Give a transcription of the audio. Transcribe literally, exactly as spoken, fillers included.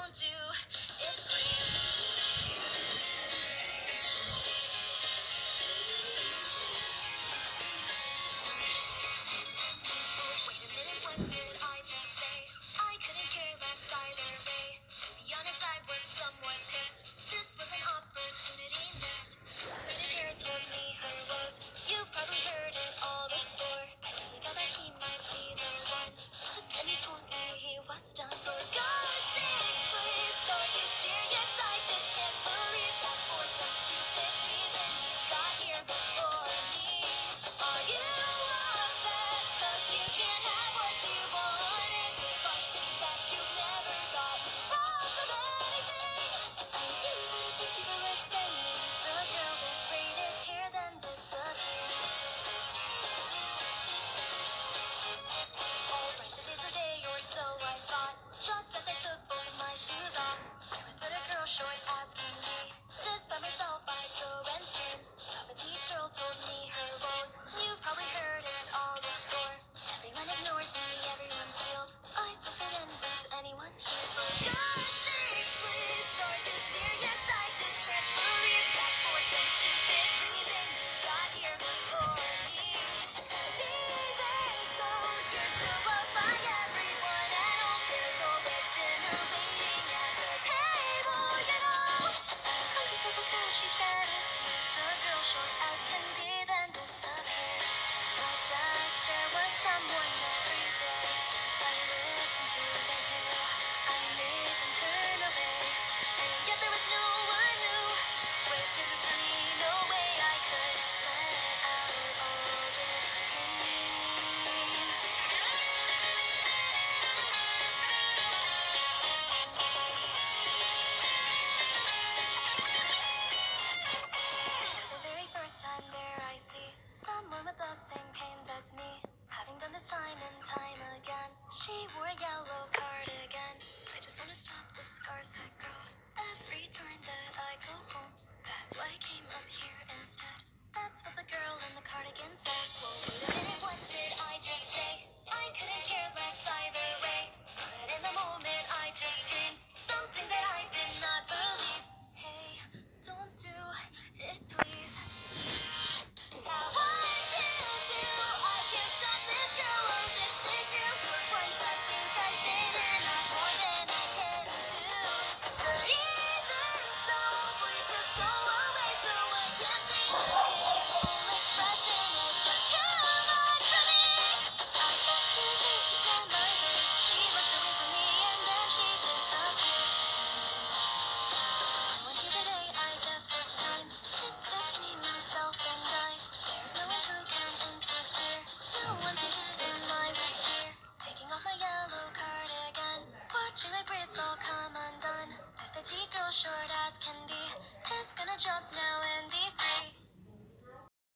don't do it, please. Wait a minute, what did I just say? I couldn't care less either way. To be honest, I was somewhat pissed. This was an opportunity missed. Pretty girl told me her woes. You probably heard it all before. I only thought that he might be the one. But then he told me he was done. For God's sake, please, are you serious? I just can't believe that for some stupid reason you got here before me. Are you upset? Cause you can't have what you wanted. Something that you never got robbed of anything. I really wouldn't think you were listening. From a girl with braided hair then disappeared. Alright, today's the day or so I thought. Just as I took both my shoes off, I was with a girl short asking me. This by myself I go and scream. A petite girl told me her woes. You've probably heard it all before. Everyone ignores me, everyone steals. I don't fit in with anyone here. For God's sake, please, are you serious? I just can't believe that for some stupid reason you got here before me. Even so, you're still loved by everyone at home. There's always dinner waiting at the table, you know. Hug yourself before she shed a tear. The girl short as can be then disappeared. Like that, there was someone every day. I listened to their tale. I made them turn away. And yet there was no one who would do this for me. No way I could let out all this pain. For the very first time there I see someone with the same pains as me. Having done this time and time again. She wore a yellow cardigan. I just wanna stop the scars that grow every time that I go home. That's why I came up here instead. That's what the girl in the cardigan said. Whoa, wait a minute, what did I just say? I couldn't care less either way. But in the moment I just screamed something that I did not believe. Hey, don't do it, please. Now what do you do? I can't stop this girl. Oh, this is you. For once I think I've been enough more than I can chew. But even so, please just go away so I can see. Your full expression is just too much for me. I guess today she's not my day. She looked away from me and then she disappeared. There's no one here today, I guess it's time. It's just me, myself, and I. There's no one who can interfere. No one to get in my right ear. Taking off my yellow cardigan. Watching my braids all come undone. This petite girl, short as can be, is gonna jump now and be